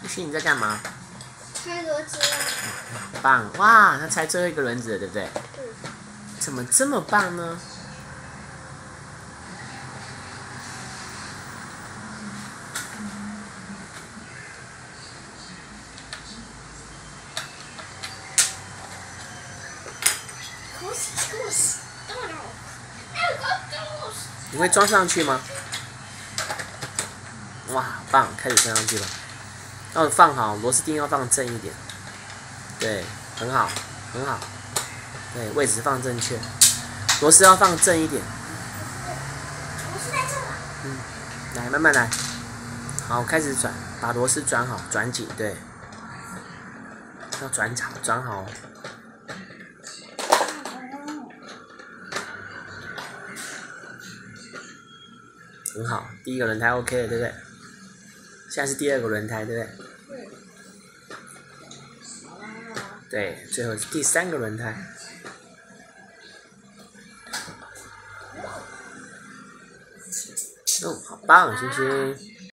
星星你在干嘛？ 拆螺丝啊。 棒！哇，他拆最后一个轮子了，对不对？ 嗯。 怎么这么棒呢？你会装上去吗？哇，棒！开始装上去了。要放好，螺丝钉要放正一点。对，很好，很好。对，位置放正确。螺丝要放正一点。 螺丝在这了。 嗯，来，慢慢来。好，开始转，把螺丝转好，转紧，对。要转好，转好。很好，第一个轮胎 OK 了，对不对？现在是第二个轮胎，对不对？对，最后是第三个轮胎。好棒，星星！